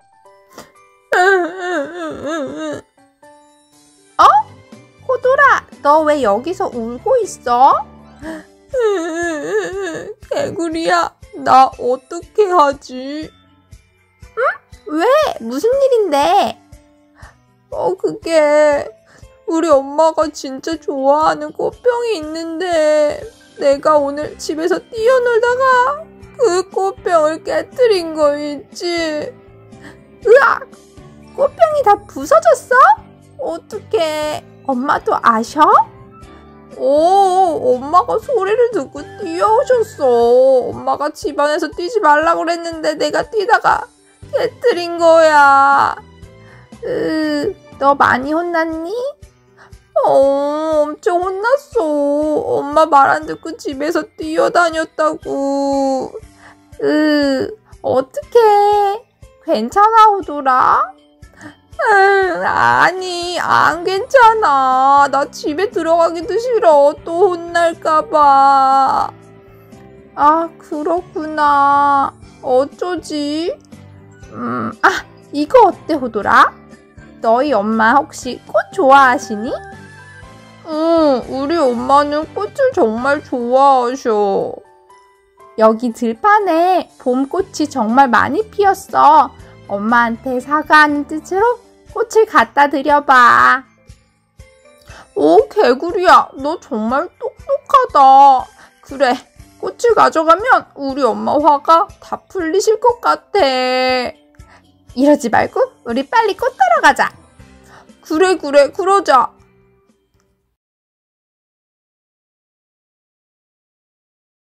어? 호돌아, 너 왜 여기서 울고 있어? 개구리야, 나 어떻게 하지? 응? 왜? 무슨 일인데? 그게 우리 엄마가 진짜 좋아하는 꽃병이 있는데 내가 오늘 집에서 뛰어놀다가 그 꽃병을 깨뜨린 거 있지? 으악! 꽃병이 다 부서졌어? 어떡해. 엄마도 아셔? 엄마가 소리를 듣고 뛰어오셨어. 엄마가 집안에서 뛰지 말라고 그랬는데 내가 뛰다가 깨뜨린 거야. 너 많이 혼났니? 엄청 혼났어. 엄마 말 안 듣고 집에서 뛰어다녔다고. 어떡해. 괜찮아, 호돌아? 아니, 안 괜찮아. 나 집에 들어가기도 싫어. 또 혼날까봐. 아, 그렇구나. 어쩌지? 이거 어때, 호돌아? 너희 엄마 혹시 꽃 좋아하시니? 응, 우리 엄마는 꽃을 정말 좋아하셔. 여기 들판에 봄꽃이 정말 많이 피었어. 엄마한테 사과하는 뜻으로 꽃을 갖다 드려봐. 개구리야, 너 정말 똑똑하다. 그래, 꽃을 가져가면 우리 엄마 화가 다 풀리실 것 같아. 이러지 말고 우리 빨리 꽃 따러 가자. 그래, 그러자.